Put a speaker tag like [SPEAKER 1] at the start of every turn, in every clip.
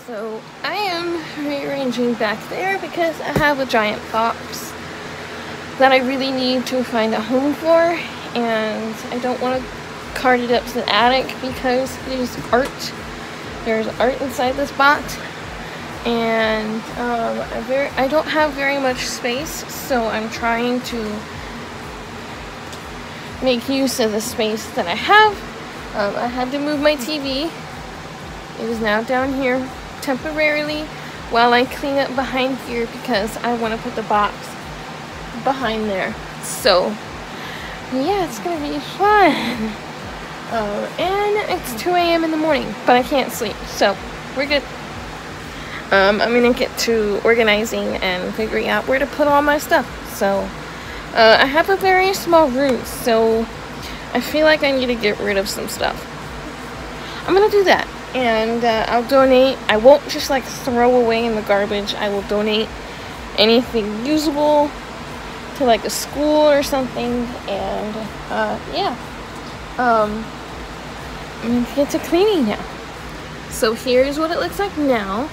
[SPEAKER 1] So I am rearranging back there because I have a giant box that I really need to find a home for, and I don't want to cart it up to the attic because there's art. There's art inside this box, and I don't have very much space, so I'm trying to make use of the space that I have. I had to move my TV. It is now down here temporarily while I clean up behind here because I want to put the box behind there. So yeah, it's gonna be fun. And it's 2 a.m. in the morning, but I can't sleep, so we're good. I'm gonna get to organizing and figuring out where to put all my stuff. So I have a very small room, so I feel like I need to get rid of some stuff. I'm gonna do that, and I'll donate. I won't just like throw away in the garbage. I will donate anything usable to like a school or something, and yeah. I'm gonna get to cleaning now. So here's what it looks like now.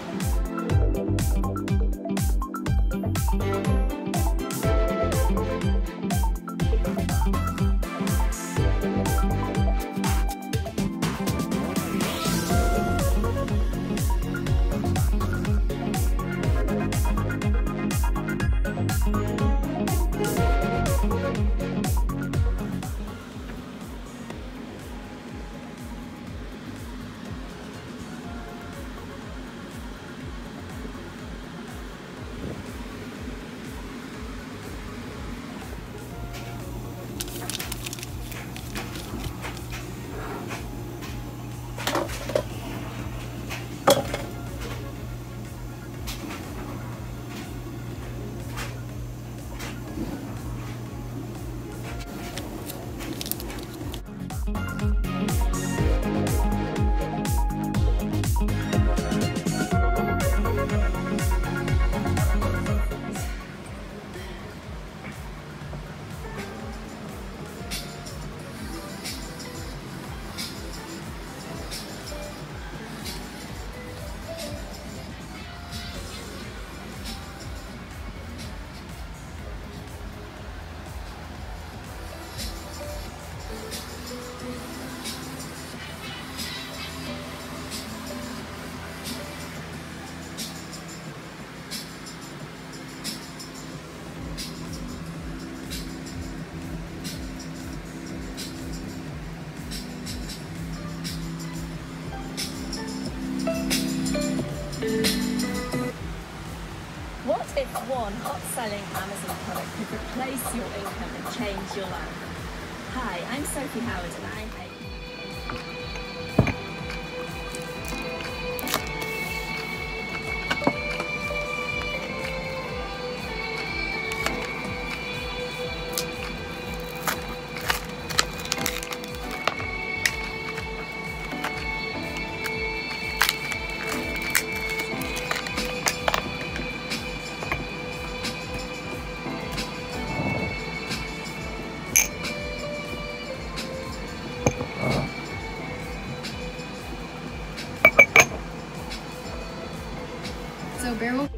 [SPEAKER 2] What if one hot-selling Amazon product could replace your income and change your life? Hi, I'm Sophie Howard and I hate... So Beryl.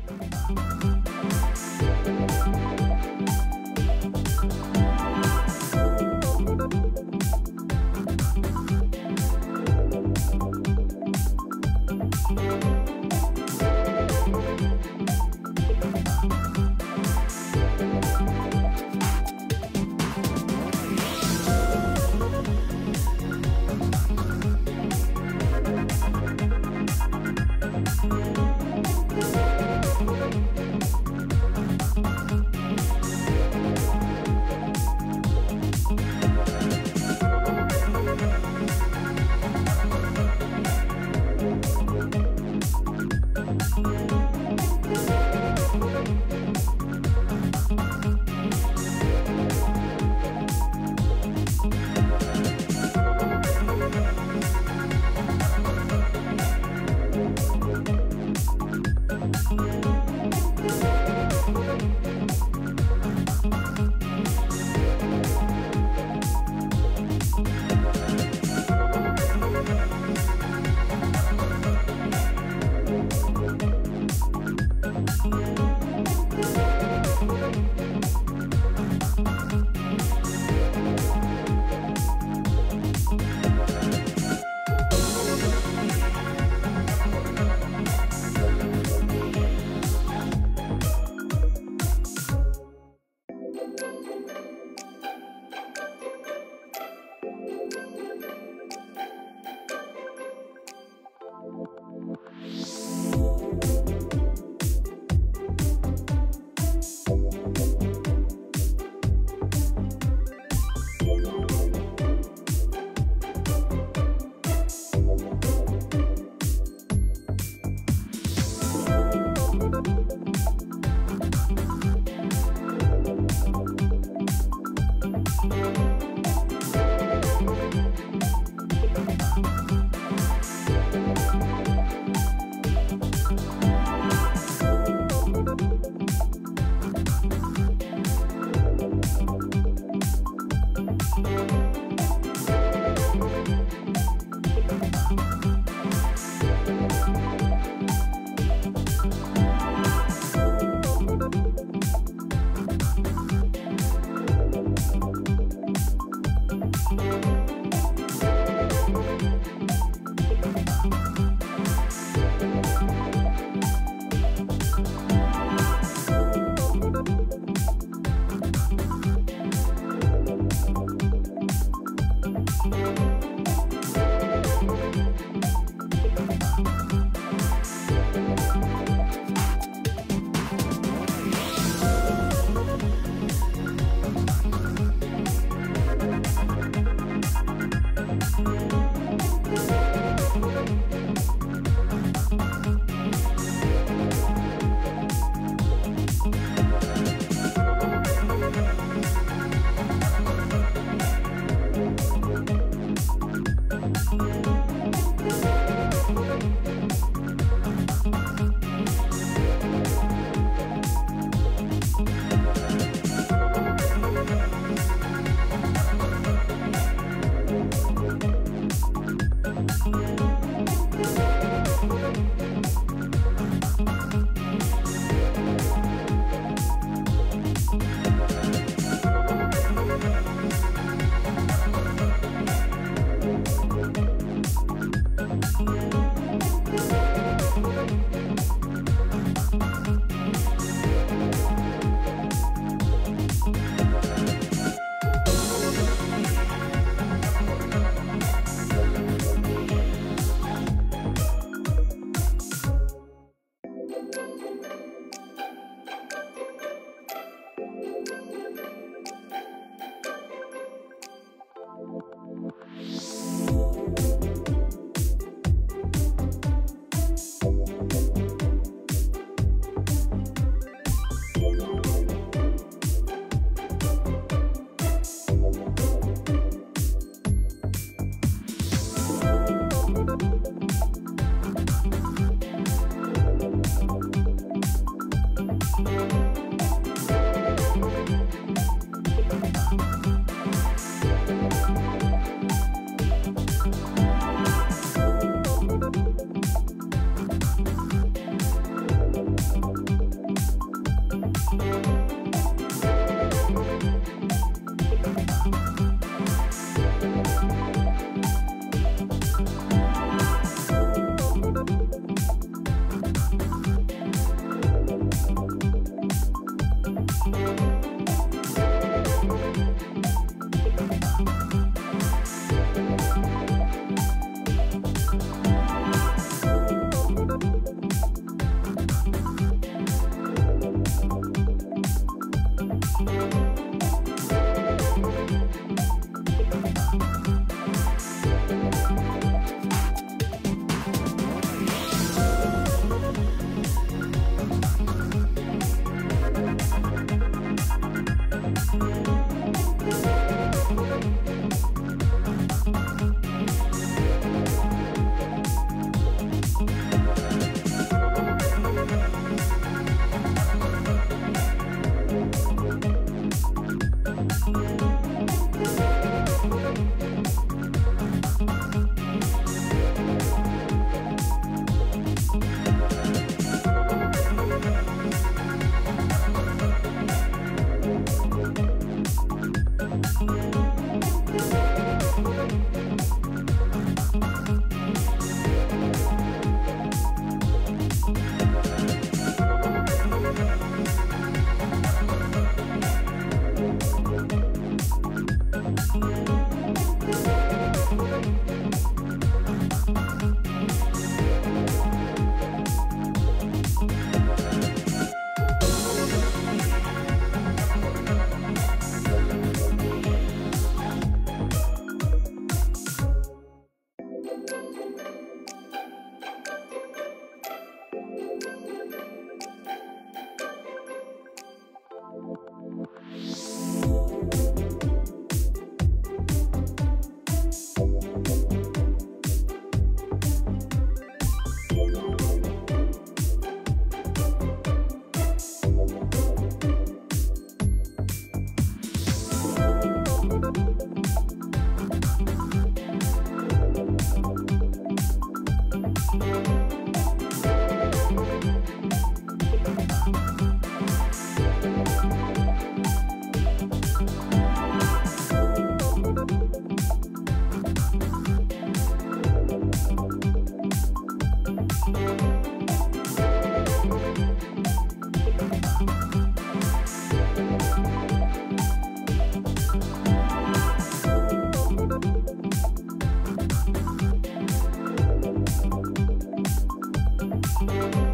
[SPEAKER 1] Bye.